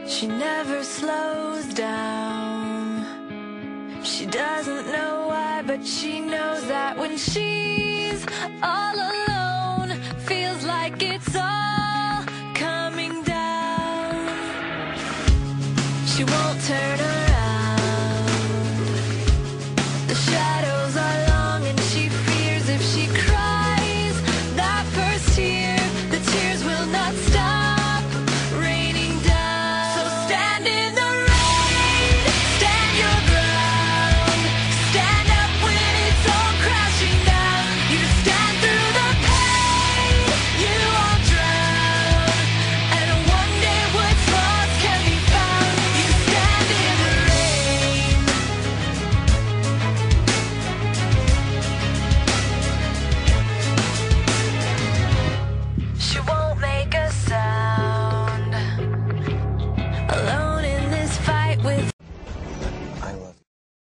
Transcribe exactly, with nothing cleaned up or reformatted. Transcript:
She never slows down. She doesn't know why, but she knows that when she's all alone, feels like it's all coming down. She won't turn